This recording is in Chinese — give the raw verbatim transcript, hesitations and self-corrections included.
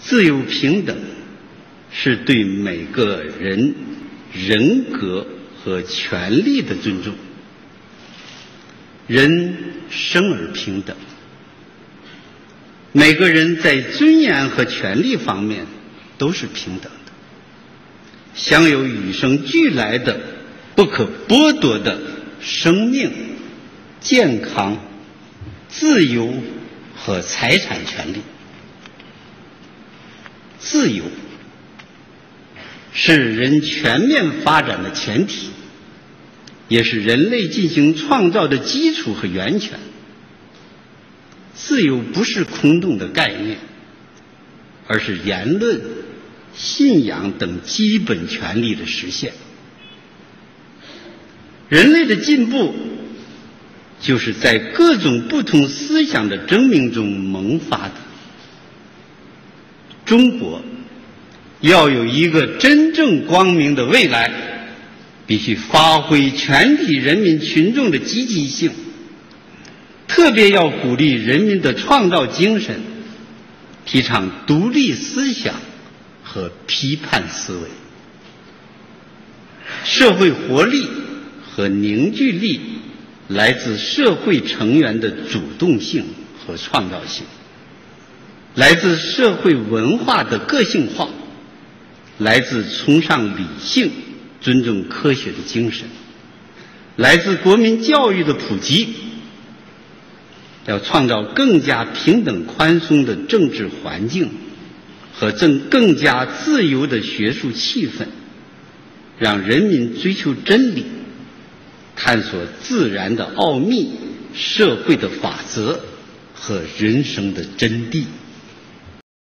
自由平等是对每个人人格和权利的尊重。人生而平等，每个人在尊严和权利方面都是平等的，享有与生俱来的不可剥夺的生命、健康、自由和财产权利。自由是人全面发展的前提，也是人类进行创造的基础和源泉。自由不是空洞的概念，而是言论、信仰等基本权利的实现。人类的进步就是在各种不同思想的争鸣中萌发的。中国要有一个真正光明的未来，必须发挥全体人民群众的积极性，特别要鼓励人民的创造精神，提倡独立思想和批判思维。社会活力和凝聚力来自社会成员的主动性和创造性，来自社会文化的个性化，来自崇尚理性、尊重科学的精神，来自国民教育的普及。要创造更加平等宽松的政治环境和更更加自由的学术气氛，让人民追求真理，探索自然的奥秘、社会的法则和人生的真谛。